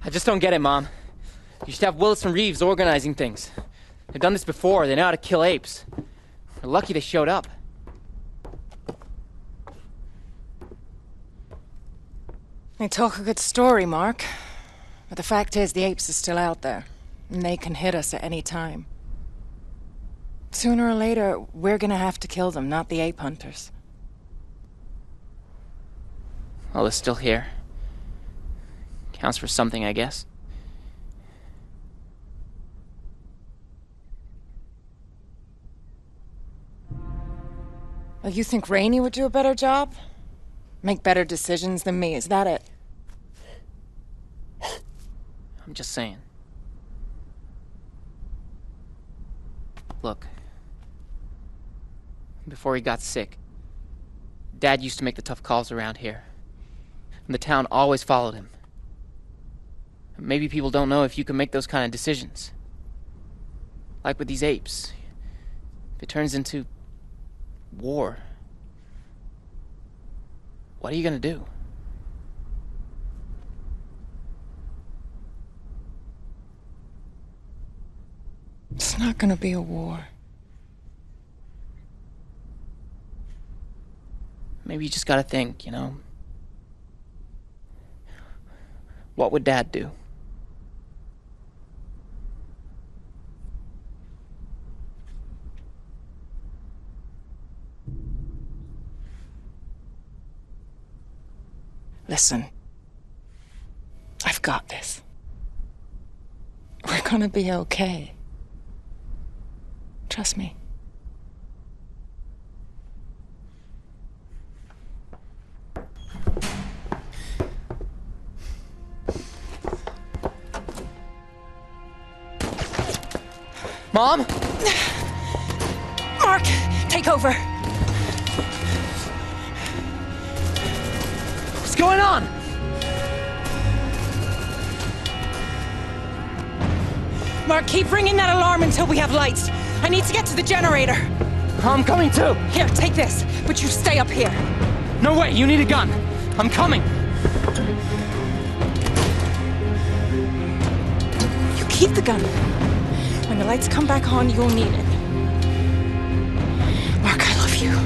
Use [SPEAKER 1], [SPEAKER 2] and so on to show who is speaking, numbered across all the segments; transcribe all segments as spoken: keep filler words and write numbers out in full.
[SPEAKER 1] I just don't get it, Mom. You should have Willis and Reeves organizing things. They've done this before. They know how to kill apes. We're lucky they showed up.
[SPEAKER 2] They talk a good story, Mark. But the fact is, the apes are still out there. And they can hit us at any time. Sooner or later, we're gonna have to kill them, not the ape hunters.
[SPEAKER 1] Well, they're still here. Counts for something, I guess.
[SPEAKER 2] Well, you think Rainey would do a better job? Make better decisions than me, is that it?
[SPEAKER 1] I'm just saying. Look. Before he got sick, Dad used to make the tough calls around here. And the town always followed him. Maybe people don't know if you can make those kind of decisions. Like with these apes. If it turns into war, what are you gonna do?
[SPEAKER 2] It's not gonna be a war.
[SPEAKER 1] Maybe you just gotta think, you know? What would Dad do?
[SPEAKER 2] Listen. I've got this. We're gonna be okay. Trust me.
[SPEAKER 1] Mom?
[SPEAKER 2] Mark, take over.
[SPEAKER 1] What's going on?
[SPEAKER 2] Mark, keep ringing that alarm until we have lights. I need to get to the generator.
[SPEAKER 1] I'm coming too.
[SPEAKER 2] Here, take this, but you stay up here.
[SPEAKER 1] No way, you need a gun. I'm coming.
[SPEAKER 2] You keep the gun. When the lights come back on, you'll need it. Mark, I love you.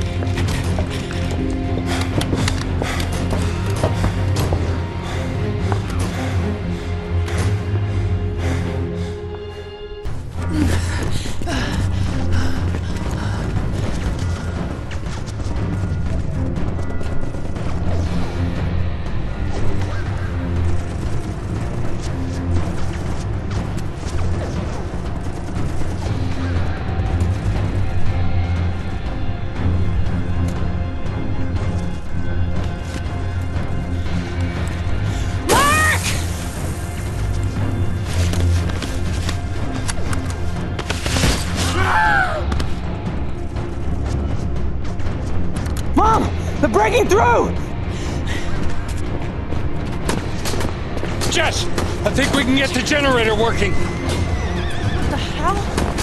[SPEAKER 1] They're breaking through!
[SPEAKER 3] Jess, I think we can get the generator working.
[SPEAKER 2] What the hell?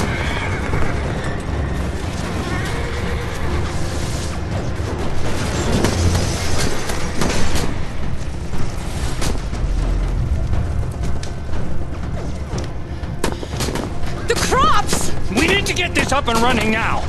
[SPEAKER 2] The crops!
[SPEAKER 3] We need to get this up and running now.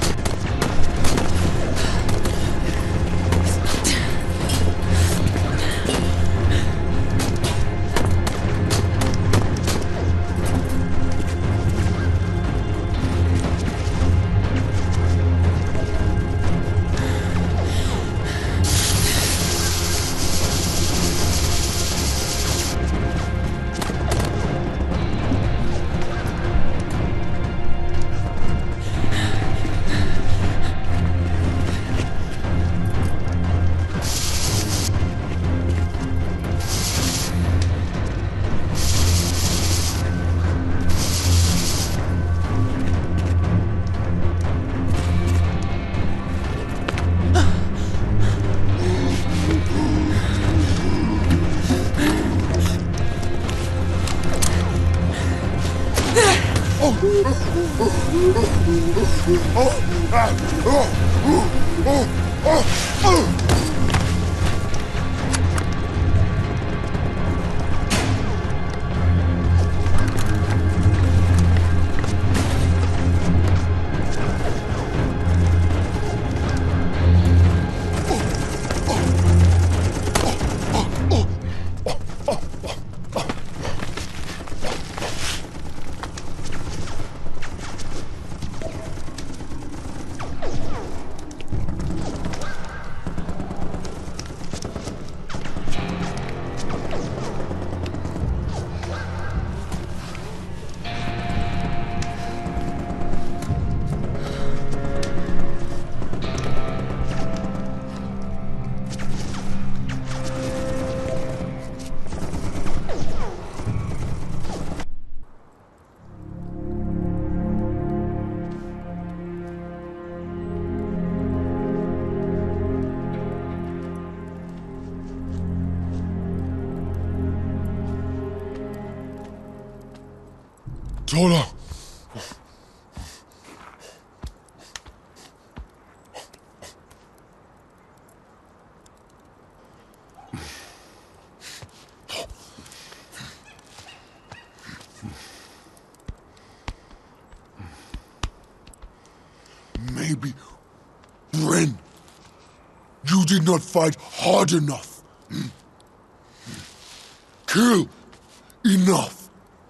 [SPEAKER 4] Tola! Maybe, Bren, you did not fight hard enough. Kill enough.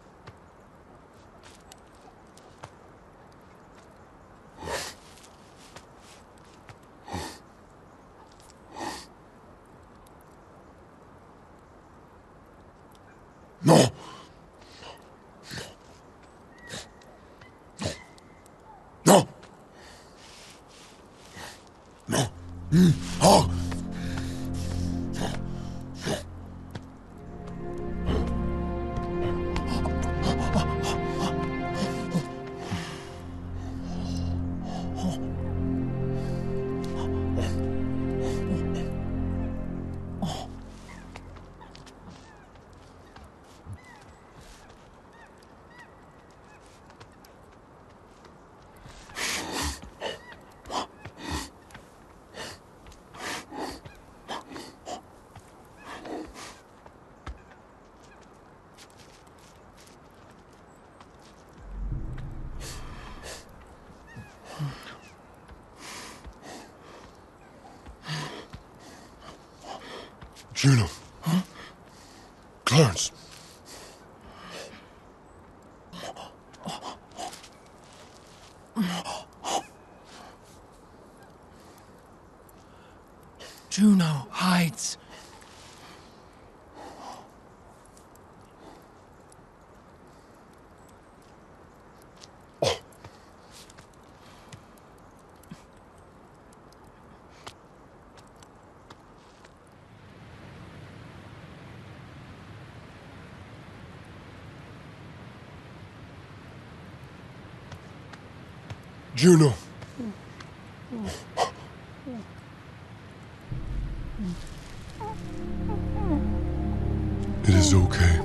[SPEAKER 4] No. No. No. Mm. Oh. Juno. Huh? Clarence.
[SPEAKER 5] Juno hides.
[SPEAKER 4] Juno. It is okay.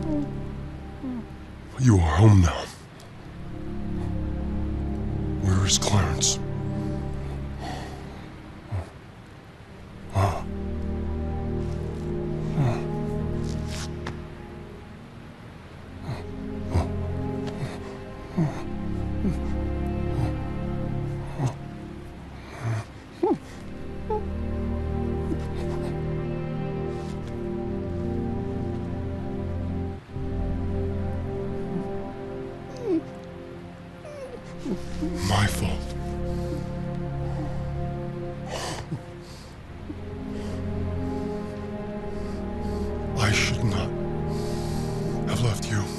[SPEAKER 4] You are home now. Where is Clarence? My fault. I should not have left you.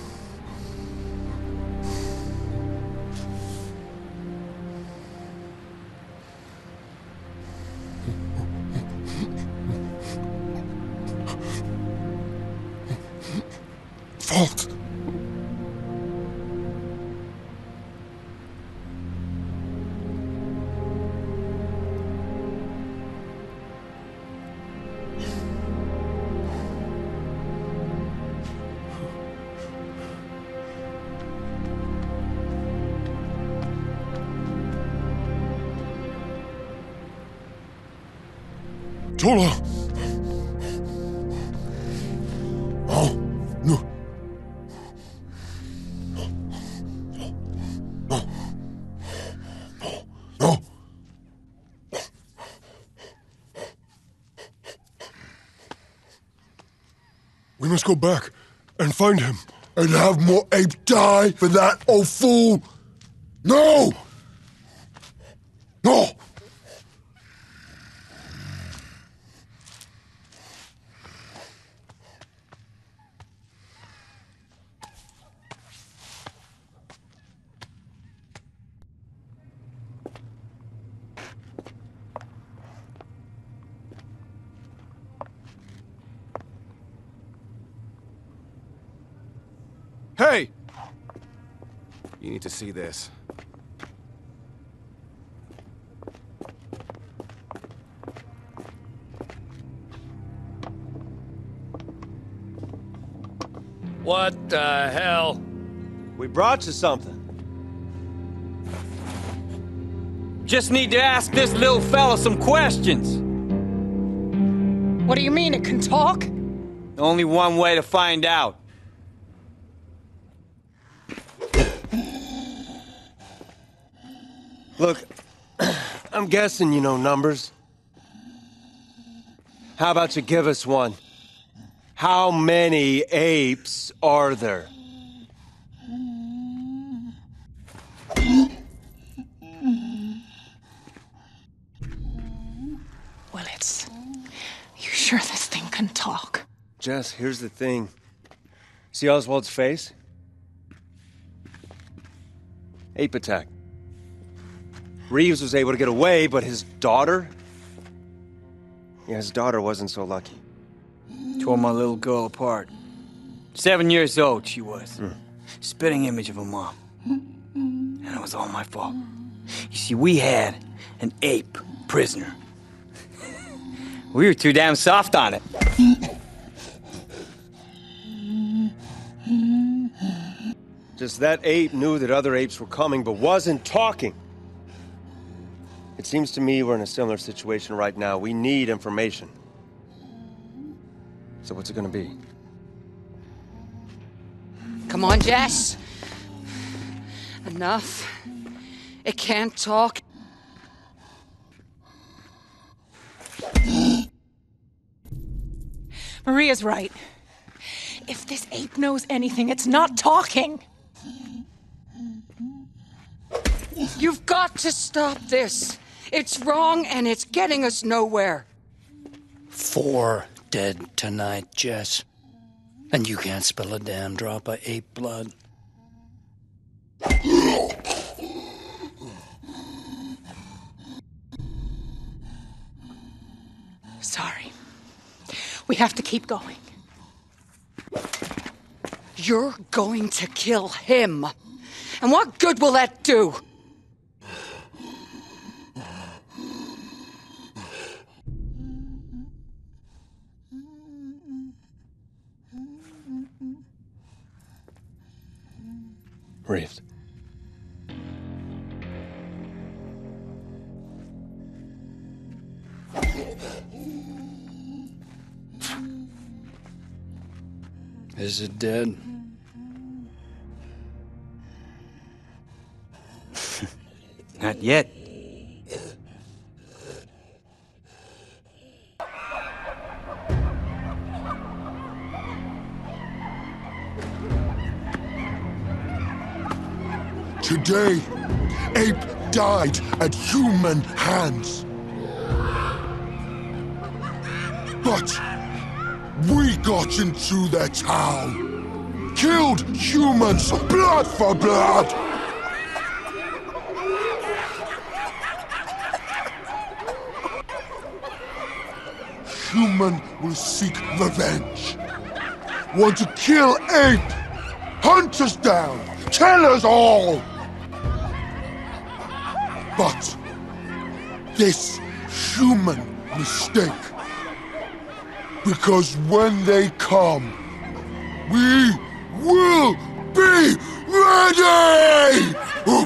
[SPEAKER 4] Fault. Tola! Oh, no. No. No. We must go back and find him. And have more ape die for that, oh fool! No! No!
[SPEAKER 6] Hey! You need to see this.
[SPEAKER 3] What the hell?
[SPEAKER 7] We brought you something.
[SPEAKER 8] Just need to ask this little fella some questions.
[SPEAKER 2] What do you mean, it can talk?
[SPEAKER 8] Only one way to find out.
[SPEAKER 7] Look, I'm guessing you know numbers. How about you give us one? How many apes are there?
[SPEAKER 2] Well, it's... You sure this thing can talk?
[SPEAKER 7] Jess, here's the thing. See Oswald's face? Ape attack. Reeves was able to get away, but his daughter? Yeah, his daughter wasn't so lucky.
[SPEAKER 8] Tore my little girl apart. Seven years old she was. Mm. Spitting image of her mom. And it was all my fault. You see, we had an ape prisoner. We were too damn soft on it.
[SPEAKER 7] Just that ape knew that other apes were coming, but wasn't talking. It seems to me we're in a similar situation right now. We need information. So what's it gonna be?
[SPEAKER 9] Come on, Jess. Enough. It can't talk.
[SPEAKER 2] Maria's right. If this ape knows anything, it's not talking.
[SPEAKER 9] You've got to stop this. It's wrong and it's getting us nowhere.
[SPEAKER 5] Four dead tonight, Jess. And you can't spill a damn drop of ape blood.
[SPEAKER 2] Sorry. We have to keep going.
[SPEAKER 9] You're going to kill him. And what good will that do?
[SPEAKER 7] Reeves.
[SPEAKER 5] Is it dead?
[SPEAKER 8] Not yet.
[SPEAKER 4] Today, ape died at human hands. But we got into their town, killed humans, blood for blood. Human will seek revenge. Want to kill ape? Hunt us down, kill us all. But this human mistake. Because when they come, we will be ready!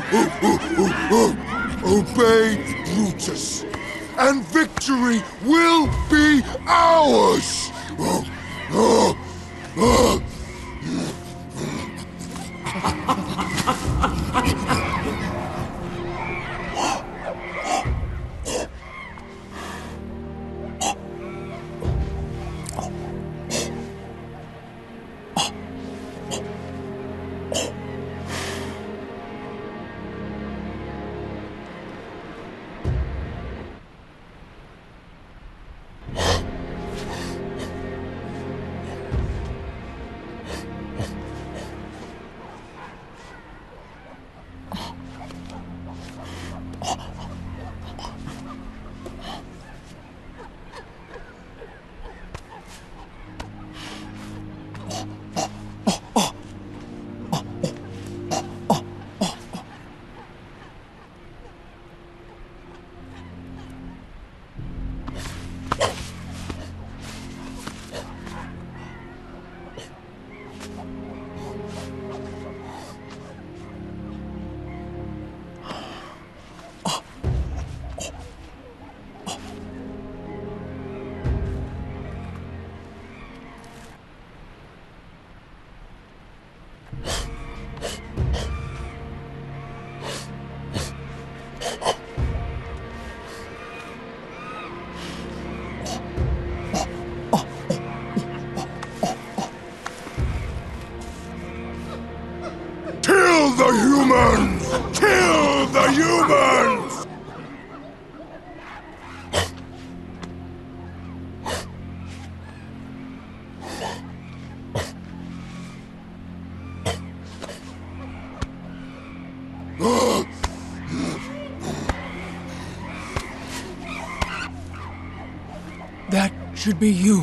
[SPEAKER 4] Obey Brutus, and victory will be ours! should be you.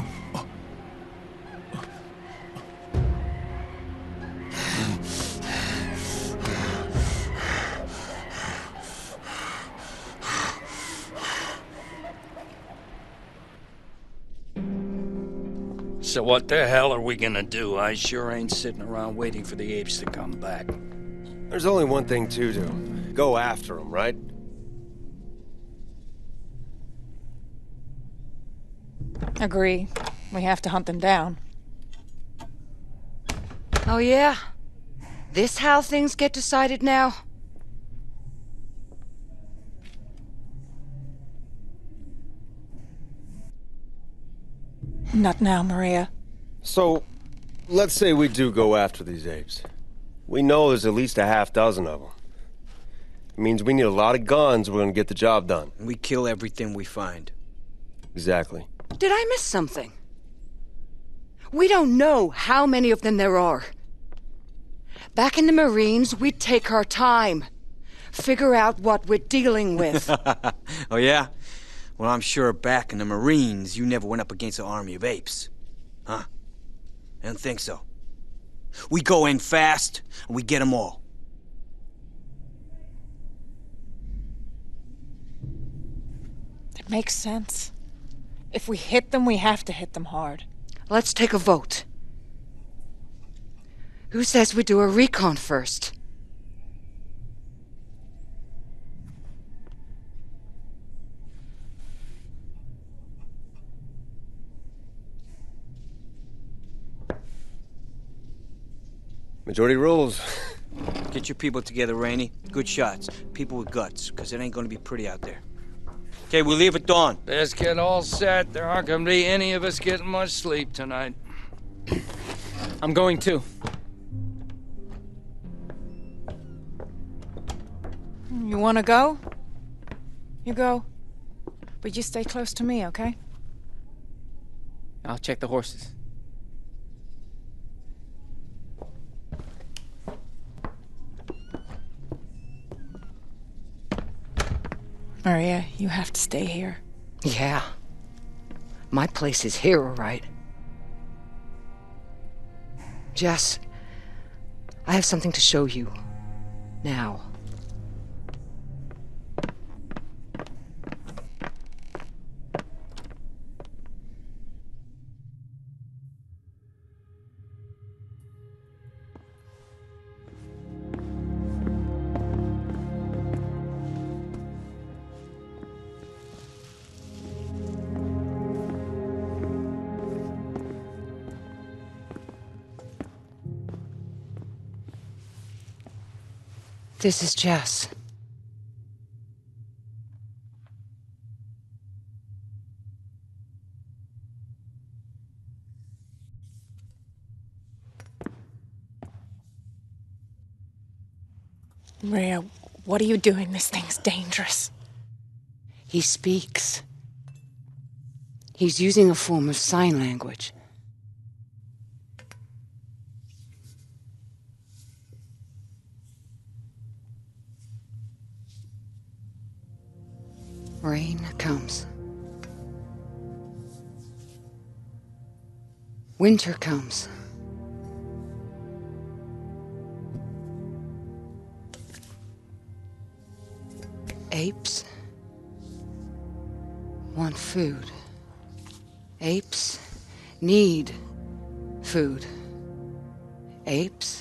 [SPEAKER 5] So what the hell are we gonna do? I sure ain't sitting around waiting for the apes to come back.
[SPEAKER 7] There's only one thing to do. Go after them, right?
[SPEAKER 2] Agree. We have to hunt them down.
[SPEAKER 9] Oh, yeah? This how things get decided now?
[SPEAKER 2] Not now, Maria.
[SPEAKER 7] So, let's say we do go after these apes. We know there's at least a half dozen of them. It means we need a lot of guns, we're gonna get the job done.
[SPEAKER 8] We kill everything we find.
[SPEAKER 7] Exactly.
[SPEAKER 9] Did I miss something? We don't know how many of them there are. Back in the Marines, we'd take our time. Figure out what we're dealing with.
[SPEAKER 8] Oh, yeah? Well, I'm sure back in the Marines, you never went up against an army of apes. Huh? I don't think so. We go in fast, and we get them all.
[SPEAKER 2] It makes sense. If we hit them, we have to hit them hard.
[SPEAKER 9] Let's take a vote. Who says we do a recon first?
[SPEAKER 7] Majority rules.
[SPEAKER 8] Get your people together, Rainey. Good shots. People with guts, because it ain't gonna be pretty out there. Okay, we leave at dawn.
[SPEAKER 5] Let's get all set. There aren't gonna be any of us getting much sleep tonight.
[SPEAKER 1] I'm going too.
[SPEAKER 2] You wanna go? You go. But you stay close to me, okay?
[SPEAKER 1] I'll check the horses.
[SPEAKER 2] Maria, you have to stay here.
[SPEAKER 9] Yeah. My place is here, all right. Jess, I have something to show you. Now. This is Jess.
[SPEAKER 2] Maria, what are you doing? This thing's dangerous.
[SPEAKER 9] He speaks. He's using a form of sign language. Rain comes. Winter comes. Apes want food. Apes need food. Apes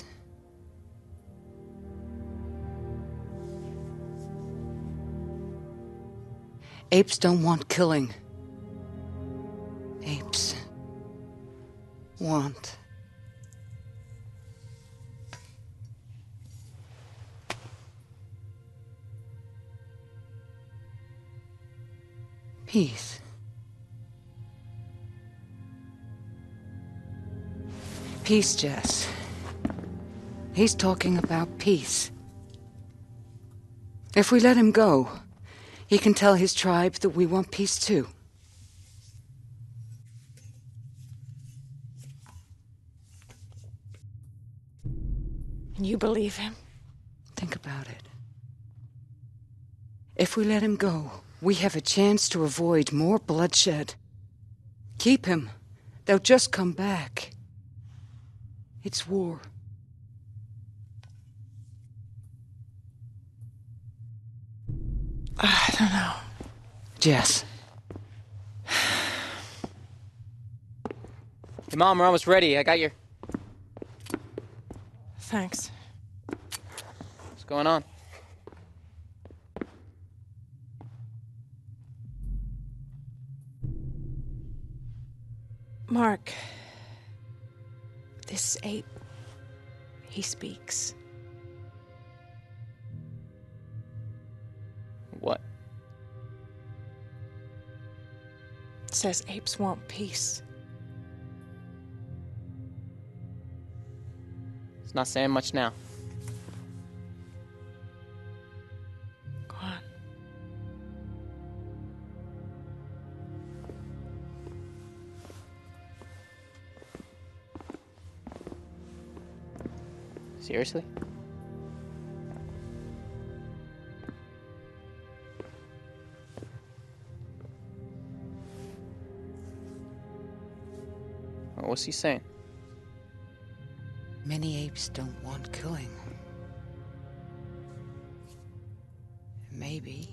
[SPEAKER 9] Apes don't want killing. Apes want peace. Peace, Jess. He's talking about peace. If we let him go, he can tell his tribe that we want peace too.
[SPEAKER 2] And you believe him?
[SPEAKER 9] Think about it. If we let him go, we have a chance to avoid more bloodshed. Keep him. They'll just come back. It's war.
[SPEAKER 2] I don't know.
[SPEAKER 9] Jess.
[SPEAKER 1] Hey, Mom, we're almost ready. I got your...
[SPEAKER 2] Thanks.
[SPEAKER 1] What's going on?
[SPEAKER 2] Mark. This ape. He speaks.
[SPEAKER 1] What?
[SPEAKER 2] Says apes want peace.
[SPEAKER 1] It's not saying much now.
[SPEAKER 2] Go on.
[SPEAKER 1] Seriously? Well, what's he saying?
[SPEAKER 9] Many apes don't want killing. Maybe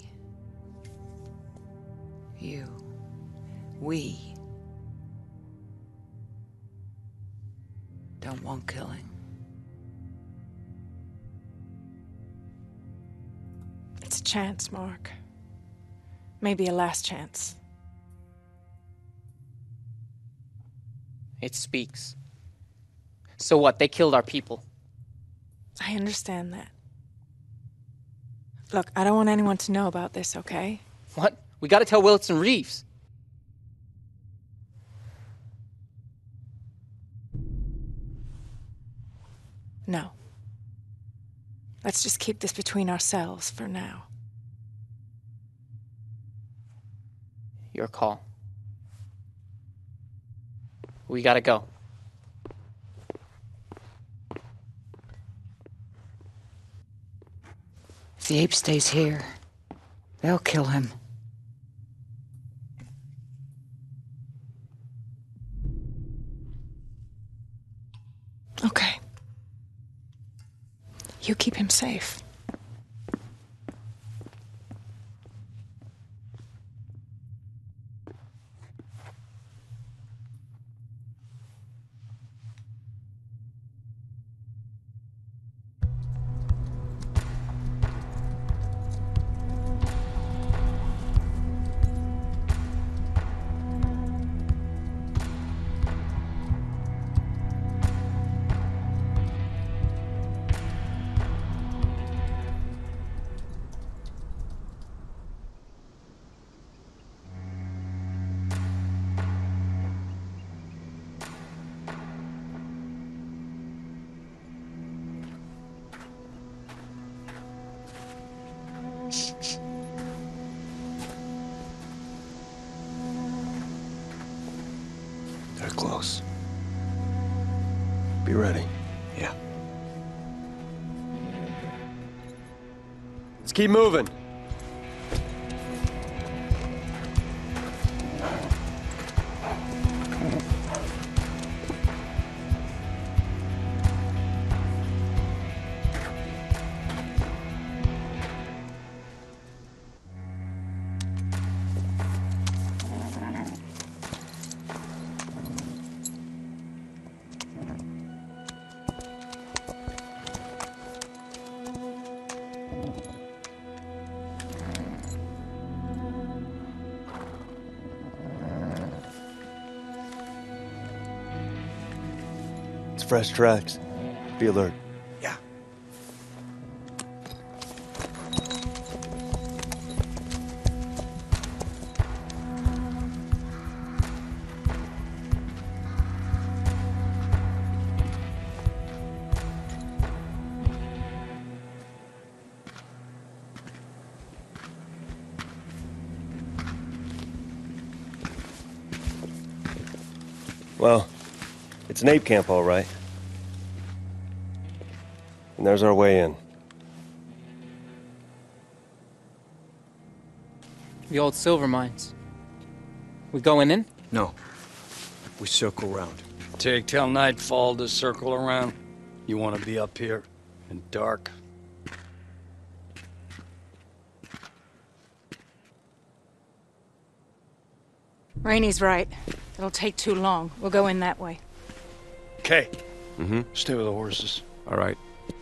[SPEAKER 9] you, we, don't want killing.
[SPEAKER 2] It's a chance, Mark. Maybe a last chance.
[SPEAKER 1] It speaks. So what? They killed our people.
[SPEAKER 2] I understand that. Look, I don't want anyone to know about this, okay?
[SPEAKER 1] What? We gotta tell Willits and Reeves.
[SPEAKER 2] No. Let's just keep this between ourselves for now.
[SPEAKER 1] Your call. We gotta go.
[SPEAKER 9] If the ape stays here, they'll kill him.
[SPEAKER 2] Okay. You keep him safe.
[SPEAKER 7] They're close. Be ready.
[SPEAKER 5] Yeah.
[SPEAKER 7] Let's keep moving. It's fresh tracks. Be alert.
[SPEAKER 5] Yeah.
[SPEAKER 7] Well, it's an ape camp, all right. And there's our way in.
[SPEAKER 1] The old silver mines. We going in?
[SPEAKER 8] No. we circle around.
[SPEAKER 5] Take till nightfall to circle around. You want to be up here in dark.
[SPEAKER 2] Rainey's right. It'll take too long. We'll go in that way.
[SPEAKER 5] Okay.
[SPEAKER 6] Mm-hmm.
[SPEAKER 5] Stay with the horses.
[SPEAKER 6] All right.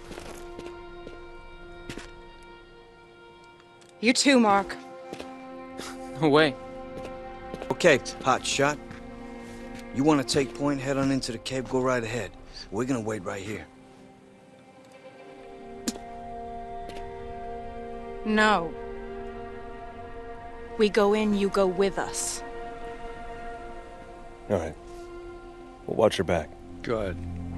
[SPEAKER 2] You too, Mark.
[SPEAKER 1] No way.
[SPEAKER 8] Okay, hot shot. You want to take point, head on into the cave, go right ahead. We're gonna wait right here.
[SPEAKER 2] No. We go in, you go with us.
[SPEAKER 7] All right. We'll watch your back.
[SPEAKER 5] Good.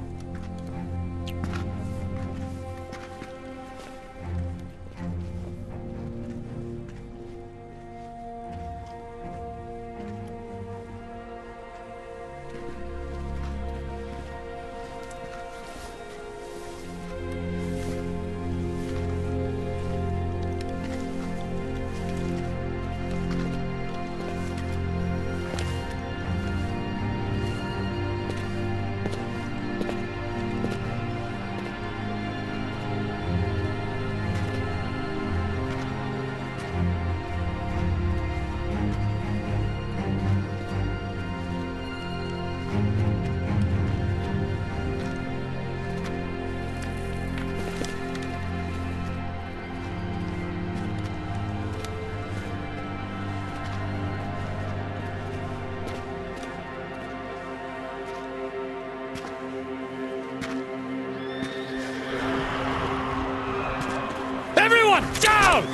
[SPEAKER 3] Everyone, down!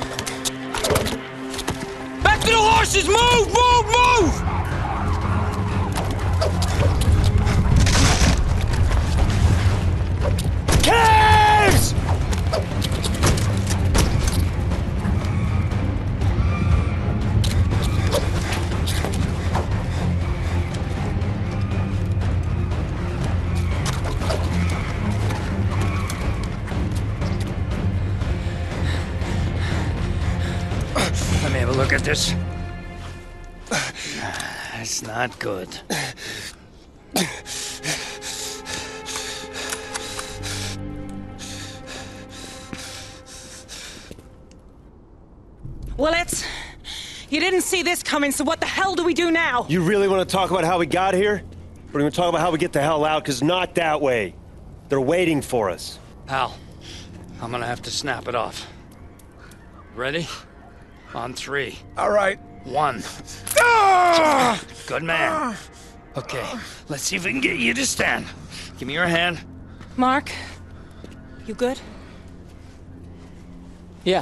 [SPEAKER 8] Back to the horses! Move! Move! Move!
[SPEAKER 3] Caves!
[SPEAKER 5] Let me have a look at this. That's not good.
[SPEAKER 2] Willits, you didn't see this coming, so what the hell do we do now?
[SPEAKER 7] You really want to talk about how we got here? Or do you want to talk about how we get the hell out? Because not that way. They're waiting for us.
[SPEAKER 5] Al, I'm gonna have to snap it off. Ready? On three.
[SPEAKER 3] All right.
[SPEAKER 5] One.
[SPEAKER 3] Ah!
[SPEAKER 5] Good man. Okay, let's see if we can get you to stand. Give me your hand.
[SPEAKER 2] Mark, you good?
[SPEAKER 1] Yeah.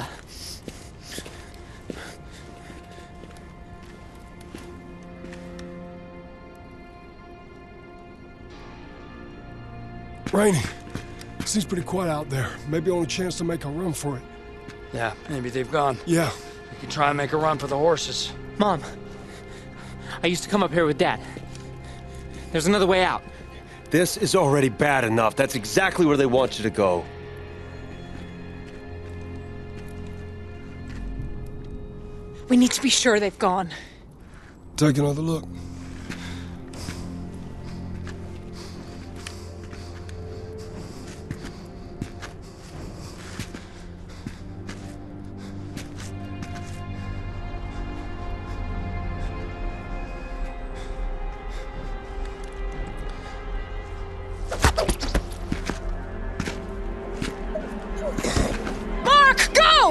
[SPEAKER 4] Rainey, seems pretty quiet out there. Maybe only chance to make a run for it.
[SPEAKER 5] Yeah, maybe they've gone.
[SPEAKER 4] Yeah.
[SPEAKER 5] We can try and make a run for the horses.
[SPEAKER 1] Mom, I used to come up here with Dad. There's another way out.
[SPEAKER 7] This is already bad enough. That's exactly where they want you to go.
[SPEAKER 2] We need to be sure they've gone.
[SPEAKER 4] Take another look.
[SPEAKER 2] Mark, go!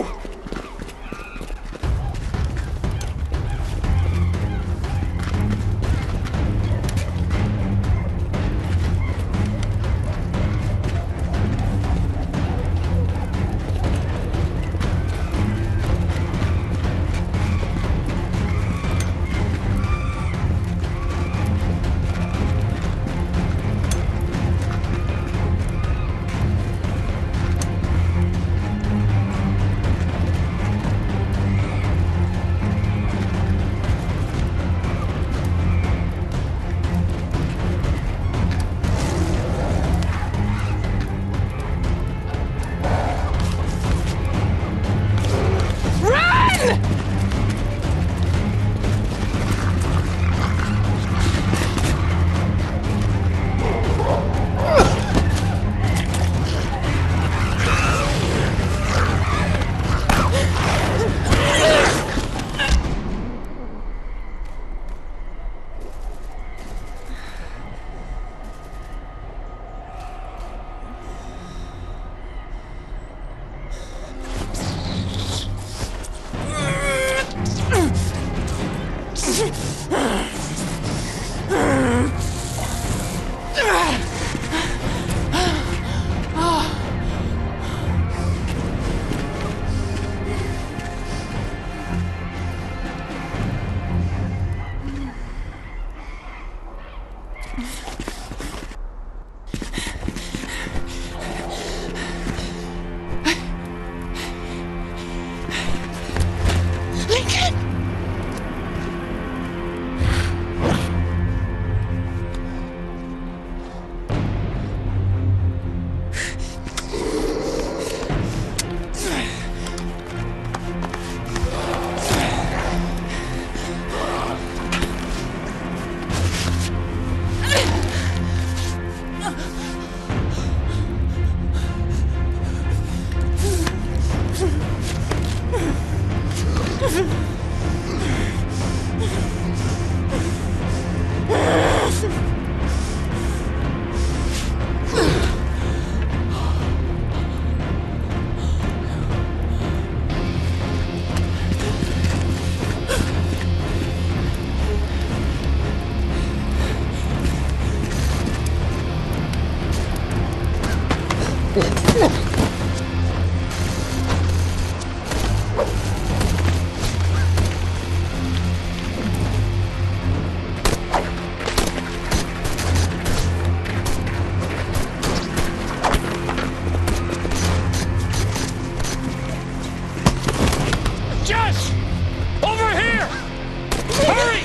[SPEAKER 3] Jess! Over here! Hurry!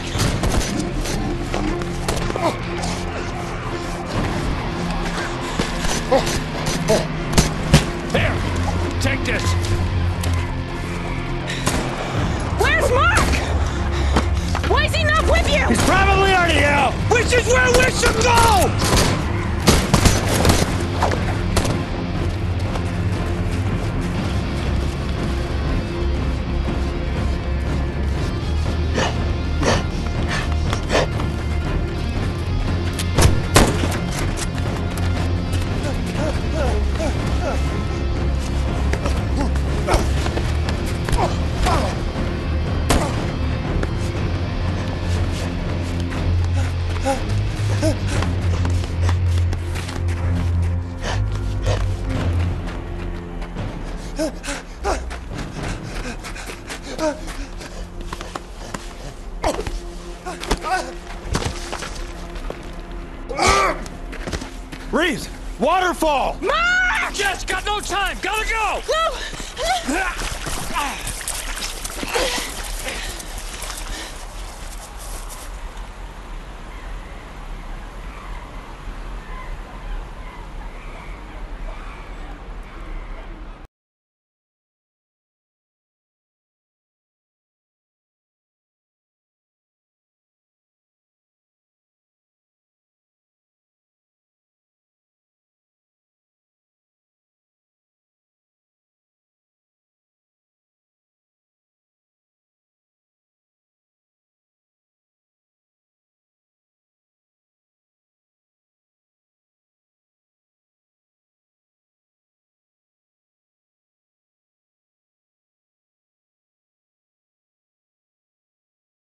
[SPEAKER 3] Here! Take this!
[SPEAKER 9] Where's Mark? Why is he not with you?
[SPEAKER 3] He's probably already out! Which is where we should go! Reeves! Waterfall!
[SPEAKER 9] Mark!
[SPEAKER 3] Jess, got no time! Gotta go!
[SPEAKER 9] No!